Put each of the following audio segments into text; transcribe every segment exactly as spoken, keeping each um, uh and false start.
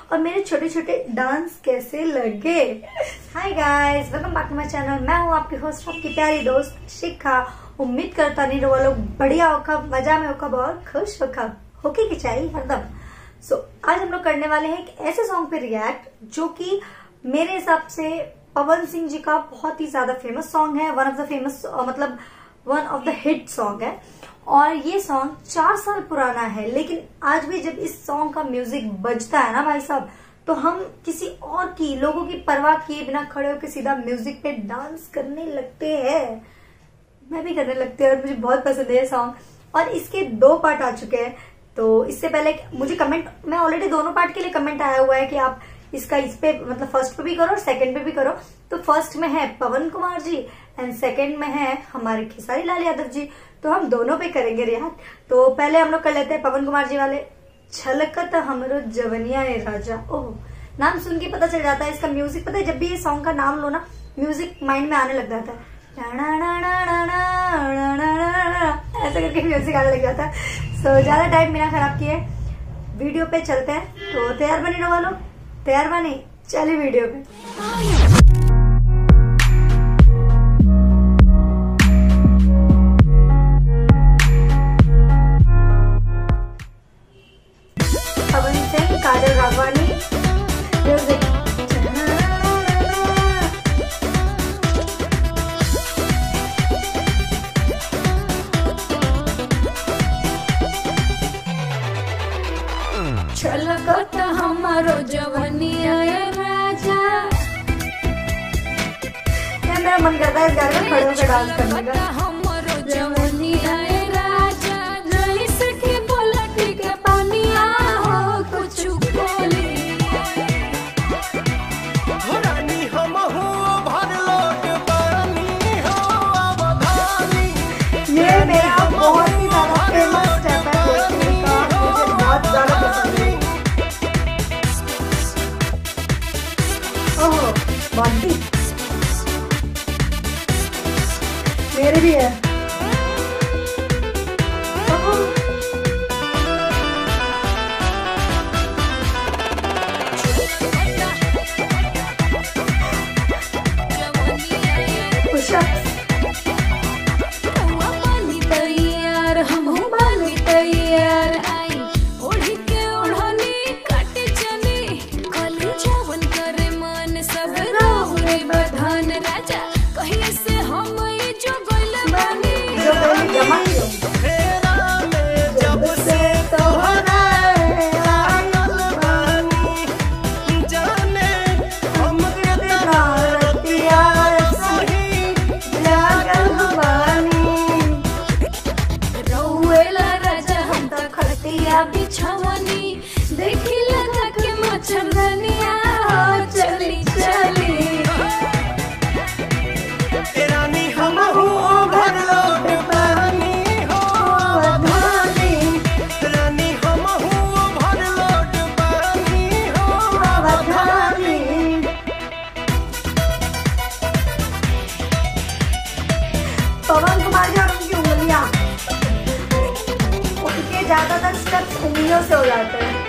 और मेरे छोटे छोटे डांस कैसे लगे। Hi guys, welcome back to my channel. मैं हूँ आपकी होस्ट, आपकी प्यारी दोस्त शिखा। उम्मीद करता नहीं वो लोग बढ़िया होगा, मजा में होगा, बहुत खुश होगा, होके की चाहिए हरदम। सो so, आज हम लोग करने वाले हैं एक ऐसे सॉन्ग पे रिएक्ट जो कि मेरे हिसाब से पवन सिंह जी का बहुत ही ज्यादा फेमस सॉन्ग है, वन ऑफ द फेमस मतलब one of the hit song है। और ये सॉन्ग चार साल पुराना है, लेकिन आज भी जब इस सॉन्ग का म्यूजिक बजता है ना भाई साहब, तो हम किसी और की लोगों की परवाह किए बिना खड़े होकर सीधा म्यूजिक पे डांस करने लगते हैं। मैं भी करने लगती हूँ और मुझे बहुत पसंद है ये सॉन्ग। और इसके दो पार्ट आ चुके हैं, तो इससे पहले मुझे कमेंट, मैं ऑलरेडी दोनों पार्ट के लिए कमेंट आया हुआ है कि आप इसका इस पे मतलब फर्स्ट पे भी करो और सेकंड पे भी करो। तो फर्स्ट में है पवन कुमार जी एंड सेकंड में है हमारे खेसारी लाल यादव जी, तो हम दोनों पे करेंगे रिएक्ट। तो पहले हम लोग कर लेते हैं पवन कुमार जी वाले, छलकत हमरो जवनिया ए राजा। ओह, नाम सुन के पता चल जाता है इसका म्यूजिक। पता है जब भी ये सॉन्ग का नाम लो ना, म्यूजिक माइंड में आने लग जाता है, ऐसा करके म्यूजिक आने लग जाता है। सो ज्यादा टाइम बिना खराब किए वीडियो पे चलते हैं। तो तैयार बने रहो वालों, तैयार बने, चलिए वीडियो पे। पवन सिंह, काजल राघवानी, म्यूजिक। छलकत हमारो जवनिया ए राजा। मेरा मन करता है इस गाने में खड़े होकर डांस करने का। हमारो जवनिया ए राजा, जैसे कि पलटी के पानिया हो कुछ बोली। रानी हम हो भर लोट पानी हो अवधानी। ये मेरा बहुत ही ज्यादा फेमस स्टेप है देखने का, मुझे बहुत ज्यादा पसंद है। ओह बॉडी मेरे भी है। बिछवनी देखी लगा के मच्छरदनिया चली चली। रानी हम हो भर लोट पानी हो अवधानी। रानी हम हो भर लोट पानी हो अवधानी। पवन कुमार जी और उनकी उंगलियां, उनके ज्यादातर स्टेप्स उंगलियों से हो जाते हैं।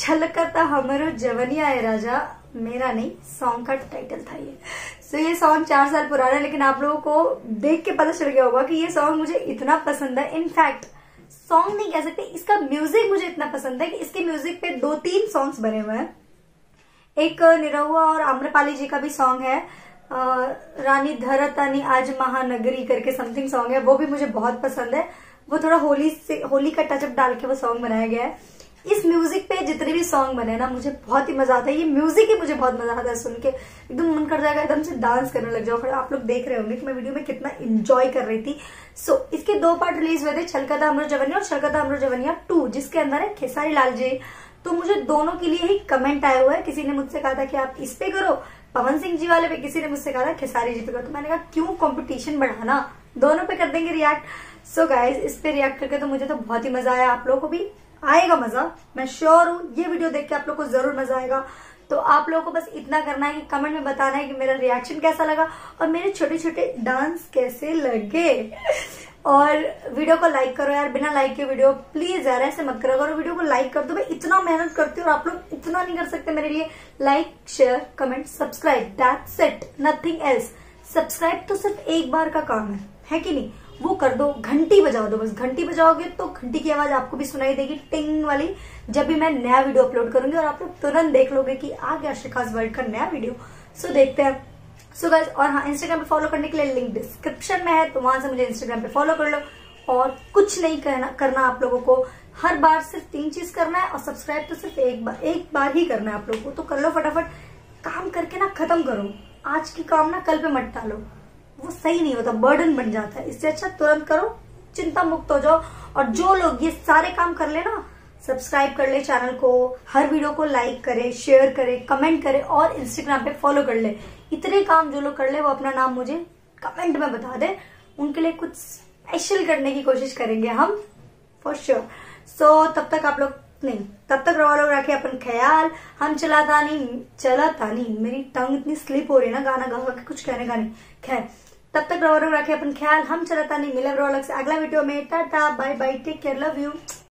छलकता हमरो जवनिया है राजा, मेरा नहीं, सॉन्ग का टाइटल था ये। सो so, ये सॉन्ग चार साल पुराना है, लेकिन आप लोगों को देख के पता चल गया होगा कि ये सॉन्ग मुझे इतना पसंद है। इनफैक्ट सॉन्ग नहीं कह सकते, इसका म्यूजिक मुझे इतना पसंद है कि इसके म्यूजिक पे दो तीन सॉन्ग्स बने हुए हैं। एक निरहुआ और आम्रपाली जी का भी सॉन्ग है, आ, रानी धरतानी आज महानगरी करके समथिंग सॉन्ग है, वो भी मुझे बहुत पसंद है। वो थोड़ा होली से होली का टचअप डाल के वो सॉन्ग बनाया गया है। इस म्यूजिक पे जितने भी सॉन्ग बने ना, मुझे बहुत ही मजा आता है। ये म्यूजिक ही मुझे बहुत मजा आता है सुन के, एकदम मन कर जाएगा एकदम से डांस करने लग जाओ। आप लोग देख रहे होंगे कि मैं वीडियो में कितना एंजॉय कर रही थी। सो so, इसके दो पार्ट रिलीज हुए थे, छलकता हमरो जवनिया और छलकता हमरो जवनिया टू, जिसके अंदर है खेसारी लाल जी। तो मुझे दोनों के लिए ही कमेंट आया हुआ है। किसी ने मुझसे कहा था कि आप इस पे करो पवन सिंह जी वाले पे, किसी ने मुझसे कहा था खेसारी जी पे करो। तो मैंने कहा क्यों कंपटीशन बढ़ाना, दोनों पे कर देंगे रिएक्ट। सो गाइज, इस पे रिएक्ट करके तो मुझे तो बहुत ही मजा आया, आप लोगों को भी आएगा मजा, मैं श्योर हूँ। ये वीडियो देख के आप लोग को जरूर मजा आएगा। तो आप लोगों को बस इतना करना है कि कमेंट में बताना है कि मेरा रिएक्शन कैसा लगा और मेरे छोटे छोटे डांस कैसे लगे। और वीडियो को लाइक करो यार, बिना लाइक के वीडियो प्लीज यार ऐसे मत करो करो। वीडियो को लाइक कर दो, मैं इतना मेहनत करती हूँ और आप लोग इतना नहीं कर सकते मेरे लिए। Like, share, comment, subscribe, that's it, nothing else. Subscribe तो सिर्फ एक बार का काम है, है कि नहीं? वो कर दो, घंटी बजा दो, बस घंटी बजाओगे तो घंटी की आवाज आपको भी सुनाई देगी, टिंग वाली, जब भी मैं नया वीडियो अपलोड करूंगी और आप लोग तुरंत देख लोगे कि आ गया शिखास वर्ल्ड का नया वीडियो। सो देखते हैं। सो गाइस, और हाँ, इंस्टाग्राम पे फॉलो करने के लिए लिंक डिस्क्रिप्शन में है, तो वहां से मुझे इंस्टाग्राम पे फॉलो कर लो। और कुछ नहीं कहना करना आप लोगों को, हर बार सिर्फ तीन चीज करना है और सब्सक्राइब तो सिर्फ एक बार एक बार ही करना है आप लोगों को। तो कर लो फटाफट, काम करके ना खत्म करो, आज की काम ना कल पे मत डालो, वो सही नहीं होता, बर्डन बन जाता है। इससे अच्छा तुरंत करो, चिंता मुक्त हो जाओ। और जो लोग ये सारे काम कर ले ना, सब्सक्राइब कर ले चैनल को, हर वीडियो को लाइक करे, शेयर करे, कमेंट करे और इंस्टाग्राम पे फॉलो कर ले, इतने काम जो लोग कर ले वो अपना नाम मुझे कमेंट में बता दे, उनके लिए कुछ स्पेशल करने की कोशिश करेंगे हम फॉर श्योर। सो तब तक आप लोग नहीं, तब तक रवा लोग रखे अपन ख्याल, हम चलाता नहीं चलाता नहीं, मेरी टंग इतनी स्लिप हो रही है ना गाना गा के कुछ कहने का नहीं। खैर, तब तक रवा लोग रखे अपन ख्याल, हम चलाता नहीं। मिले ब्लॉग से अगला वीडियो में, tata bye bye, take care, love you.